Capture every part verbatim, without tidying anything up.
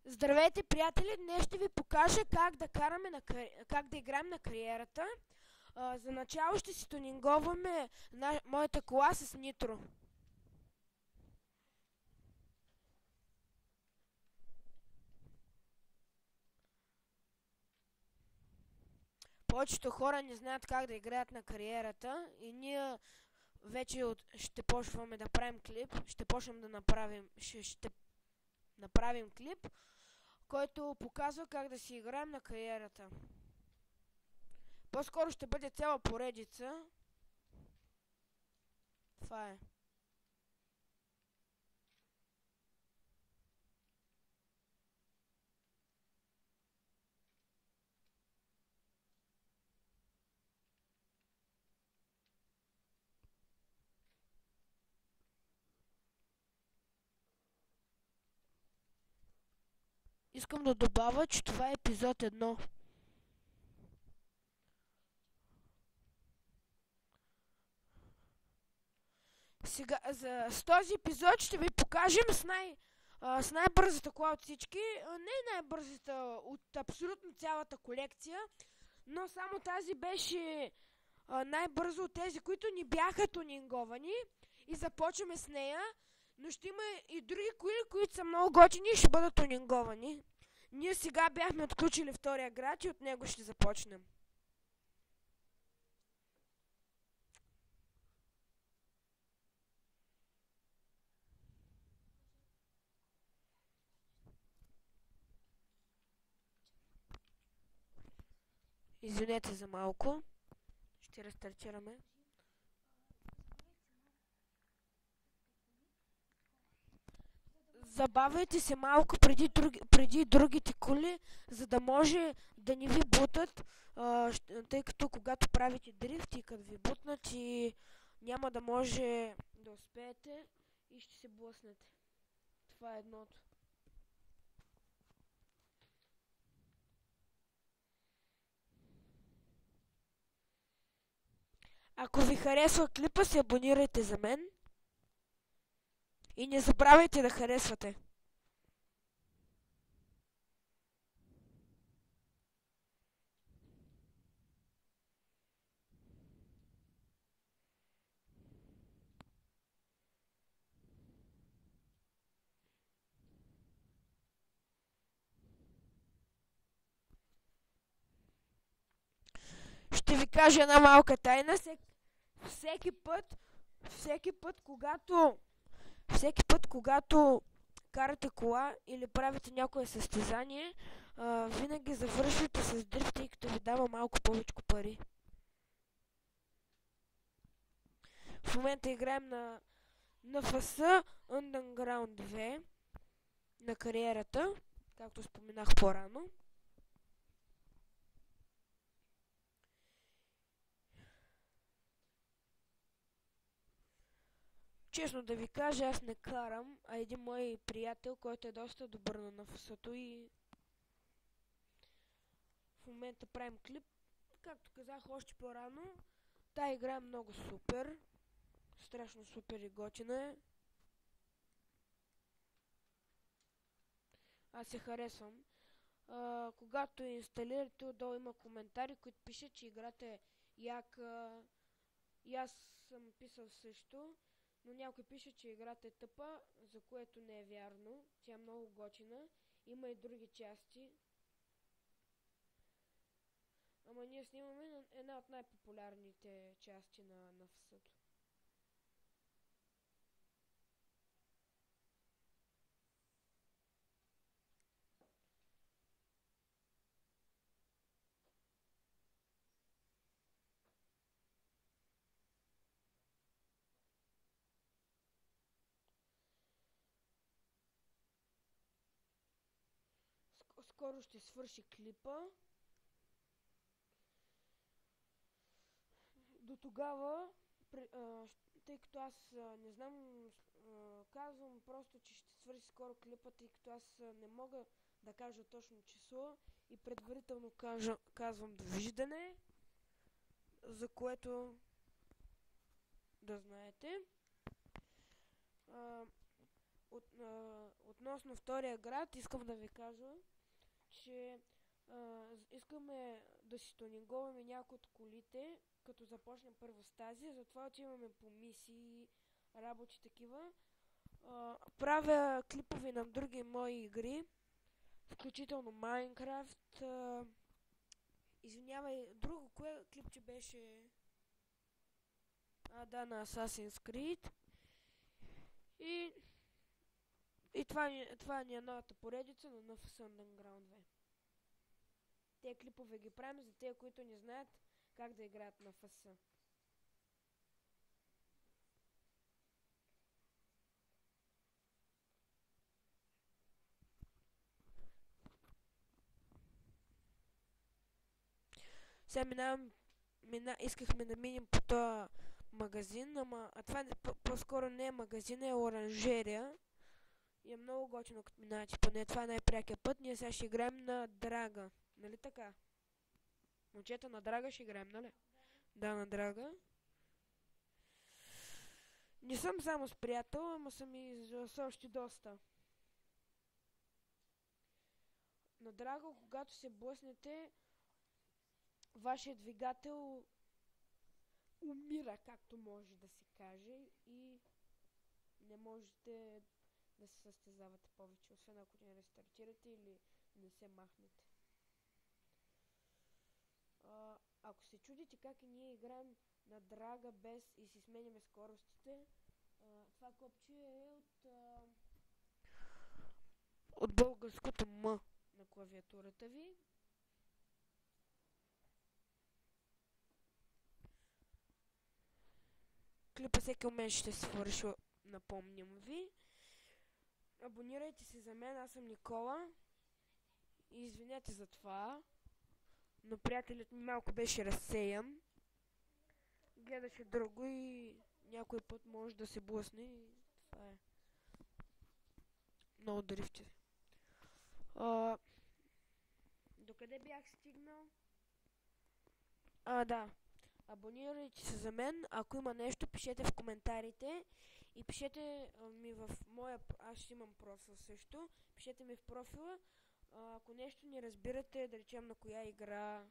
Здравейте, приятели! Днес ще ви покажа как да караме на кари... как да играем на кариерата. А, за начало ще си тунинговаме на моята кола с нитро. Повечето хора не знаят как да играят на кариерата и ние вече от... ще почваме да правим клип. Ще почнем да направим ще, ще направим клип, който показва как да си играем на кариерата. По-скоро ще бъде цяла поредица. Това е. Искам да добавя, че това е епизод едно. Сега, за, с този епизод ще ви покажем с, най, а, с най-бързата кола от всички. А, не най-бързата от абсолютно цялата колекция, но само тази беше а, най-бързо от тези, които ни бяха тунинговани. И започваме с нея, но ще има и други коли, които са много готини и ще бъдат тунинговани. Ние сега бяхме отключили втория град и от него ще започнем. Извинете за малко. Ще рестартираме. Забавяйте се малко преди, други, преди другите коли, за да може да не ви бутат, а, тъй като когато правите дрифт и като ви бутнат и няма да може да успеете и ще се блъснете. Това е едното. Ако ви харесва клипа, се абонирайте за мен. И не забравяйте да харесвате. Ще ви кажа една малка тайна. Всеки, всеки път, всеки път, когато всеки път, когато карате кола или правите някое състезание, а, винаги завършвате с дрифт, тъй като ви дава малко повече пари. В момента играем на на еф ес Underground две на кариерата, както споменах по-рано. Честно да ви кажа, аз не карам, а един мой приятел, който е доста добър на еф ес-то и в момента правим клип. Както казах още по-рано, тая игра е много супер. Страшно супер и готина е. Аз се харесвам. А, когато я инсталирате, отдолу има коментари, които пишат, че играта е яка. И аз съм писал също, но някой пише, че играта е тъпа, за което не е вярно. Тя е много готина. Има и други части. Ама ние снимаме една от най-популярните части на, на еф ес-то. Скоро ще свърши клипа. До тогава, тъй като аз не знам, казвам просто, че ще свърши скоро клипа, тъй като аз не мога да кажа точно число и предварително кажа, казвам довиждане, за което да знаете. от, а, относно втория град, искам да ви кажа, че а, искаме да си тонинговаме някои от колите, като започнем първо с тази, затова отиваме по мисии, работи такива. А, правя клипове на други мои игри, включително Майнкрафт. А, извинявай, друго, кое клипче беше? А, да, на Assassin's Creed. И, и това, ни- това ни е новата поредица на Ен Еф Ес Underground две. Те клипове ги правим за тези, които не знаят как да играят на Ен Еф Ес. Сега минавам, мина, искахме да минем по този магазин, ама а това не- по- по-скоро не е магазин, е оранжерия. И е много готино, като минавате, поне това е най-прякия път. Ние сега ще играем на Драга. Нали така? Момчета, на Драга ще играем, нали? Да, на Драга. Не съм само с приятел, ама съм и с с още доста. На Драга, когато се блъснете, вашия двигател умира, както може да се каже, и не можете да се състезавате повече, освен ако не рестартирате или не се махнете. А, ако се чудите как и ние играем на Драга без и си сменяме скоростите, а, това копче е от, а, от българското М на клавиатурата ви. Клипа всеки момент ще се свърши, напомням ви. Абонирайте се за мен, аз съм Никола. И извинете за това, но приятелят ми малко беше разсеян. Гледаше друго и някой път може да се блъсне и това е. Много дрифти. А, докъде бях стигнал? А, да. Абонирайте се за мен. Ако има нещо, пишете в коментарите. И пишете а, ми в моя... Аз ще имам профил също. Пишете ми в профила. А, ако нещо не разбирате, да речем на коя игра...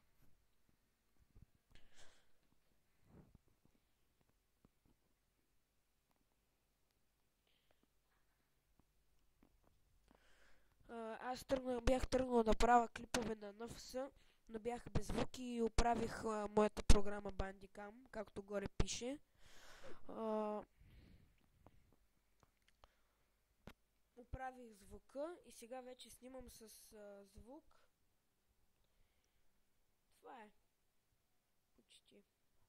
А, аз тръгнах, бях тръгнал да правя клипове на Ен Еф Ес, но бях без звук и оправих а, моята програма Bandicam, както горе пише. А, оправих звука и сега вече снимам с а, звук. Това е. Почти.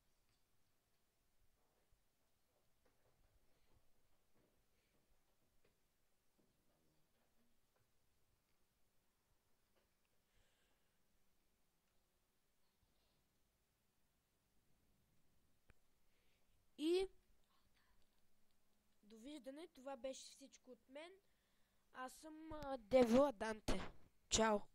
И довиждане, това беше всичко от мен. Аз съм а, Девила Данте. Чао!